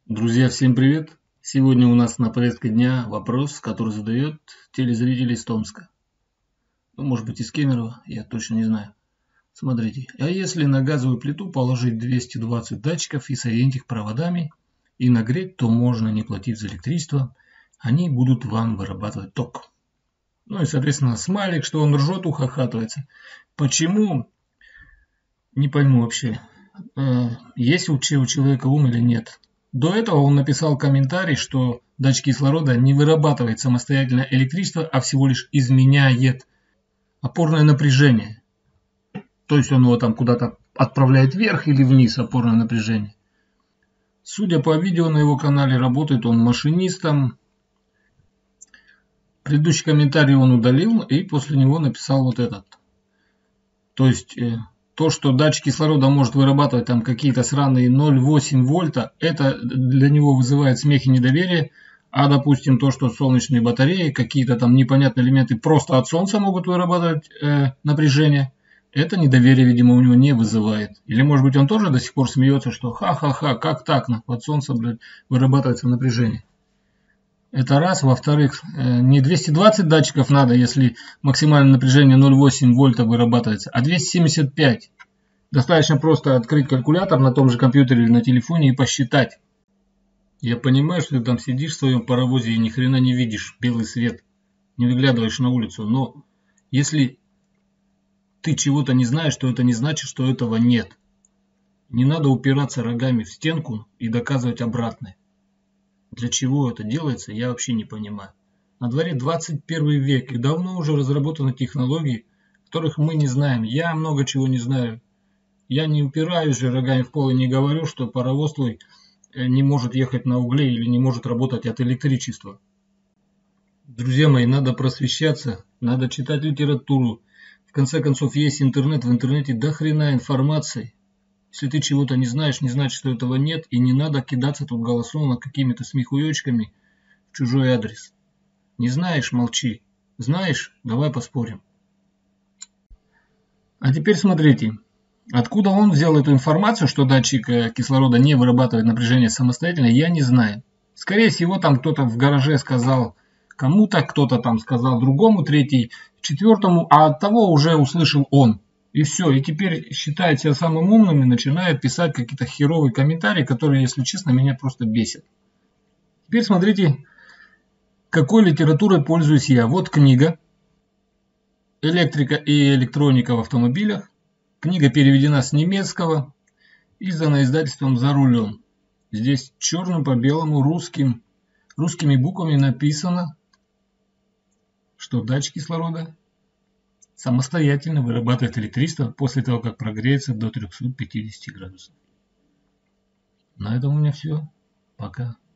Друзья, всем привет! Сегодня у нас на повестке дня вопрос, который задает телезритель из Томска. Может быть, из Кемерово, я точно не знаю. Смотрите, а если на газовую плиту положить 220 датчиков и соединить их проводами и нагреть, то можно не платить за электричество, они будут вам вырабатывать ток. Ну и, соответственно, смайлик, что он ржет, ухахатывается. Почему? Не пойму вообще, есть у человека ум или нет. До этого он написал комментарий, что датчик кислорода не вырабатывает самостоятельно электричество, а всего лишь изменяет опорное напряжение. То есть он его там куда-то отправляет вверх или вниз, опорное напряжение. Судя по видео на его канале, работает он машинистом. Предыдущий комментарий он удалил и после него написал вот этот. То есть то, что датчик кислорода может вырабатывать там какие-то сраные 0,8 вольта, это для него вызывает смех и недоверие. А допустим то, что солнечные батареи, какие-то там непонятные элементы просто от солнца могут вырабатывать напряжение, это недоверие, видимо, у него не вызывает. Или может быть он тоже до сих пор смеется, что ха-ха-ха, как так, от солнца, блядь, вырабатывается напряжение. Это раз. Во-вторых, не 220 датчиков надо, если максимальное напряжение 0,8 вольта вырабатывается, а 275. Достаточно просто открыть калькулятор на том же компьютере или на телефоне и посчитать. Я понимаю, что ты там сидишь в своем паровозе и ни хрена не видишь белый свет, не выглядываешь на улицу, но если ты чего-то не знаешь, то это не значит, что этого нет. Не надо упираться рогами в стенку и доказывать обратное. Для чего это делается, я вообще не понимаю. На дворе 21 век и давно уже разработаны технологии, которых мы не знаем. Я много чего не знаю. Я не упираюсь же рогами в пол и не говорю, что паровоз твой не может ехать на угле или не может работать от электричества. Друзья мои, надо просвещаться, надо читать литературу. В конце концов, есть интернет, в интернете до хрена информации. Если ты чего-то не знаешь, не значит, что этого нет, и не надо кидаться тут голосом над какими-то смехуёчками в чужой адрес. Не знаешь – молчи. Знаешь – давай поспорим. А теперь смотрите, откуда он взял эту информацию, что датчик кислорода не вырабатывает напряжение самостоятельно, я не знаю. Скорее всего, там кто-то в гараже сказал кому-то, кто-то там сказал другому, третий, четвертому, а от того уже услышал он. И все, и теперь считает себя самым умным и начинает писать какие-то херовые комментарии, которые, если честно, меня просто бесят. Теперь смотрите, какой литературой пользуюсь я. Вот книга «Электрика и электроника в автомобилях». Книга переведена с немецкого, издана издательством «За рулем». Здесь черным по белому русскими буквами написано, что датчик кислорода самостоятельно вырабатывает электричество после того, как прогреется до 350 градусов. На этом у меня все. Пока.